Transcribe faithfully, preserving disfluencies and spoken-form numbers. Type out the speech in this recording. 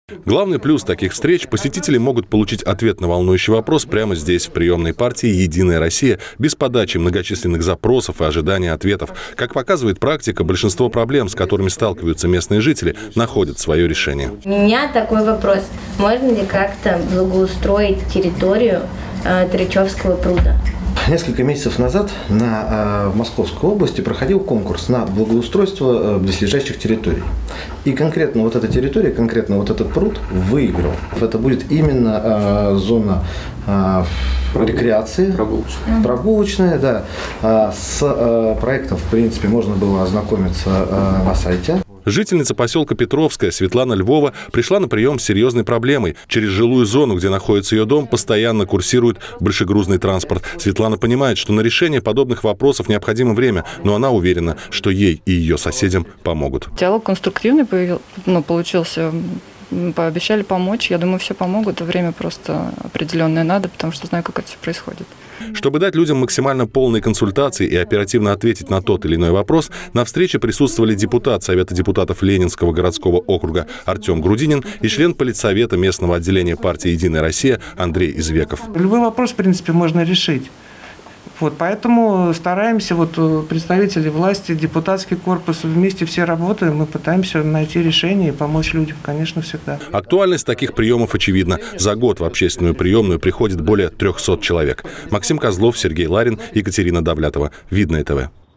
Главный плюс таких встреч – посетители могут получить ответ на волнующий вопрос прямо здесь, в приемной партии «Единая Россия», без подачи многочисленных запросов и ожидания ответов. Как показывает практика, большинство проблем, с которыми сталкиваются местные жители, находят свое решение. У меня такой вопрос. Можно ли как-то благоустроить территорию э, Тричевского пруда? Несколько месяцев назад на, э, в Московской области проходил конкурс на благоустройство э, близлежащих территорий. И конкретно вот эта территория, конкретно вот этот пруд выиграл. Это будет именно э, зона э, рекреации, прогулочная, прогулочная да. Э, с э, проектом, в принципе, можно было ознакомиться э, на сайте. Жительница поселка Петровская Светлана Львова пришла на прием с серьезной проблемой. Через жилую зону, где находится ее дом, постоянно курсирует большегрузный транспорт. Светлана понимает, что на решение подобных вопросов необходимо время, но она уверена, что ей и ее соседям помогут. Диалог конструктивный появился, ну, получился. Пообещали помочь. Я думаю, все помогут. Время просто определенное надо, потому что знаю, как это все происходит. Чтобы дать людям максимально полные консультации и оперативно ответить на тот или иной вопрос, на встрече присутствовали депутат Совета депутатов Ленинского городского округа Артем Грудинин и член политсовета местного отделения партии «Единая Россия» Андрей Извеков. Любой вопрос, в принципе, можно решить. Вот, поэтому стараемся, вот, представители власти, депутатский корпус, вместе все работаем, мы пытаемся найти решение и помочь людям, конечно, всегда. Актуальность таких приемов очевидна. За год в общественную приемную приходит более трёхсот человек. Максим Козлов, Сергей Ларин, Екатерина Давлятова. Видное ТВ.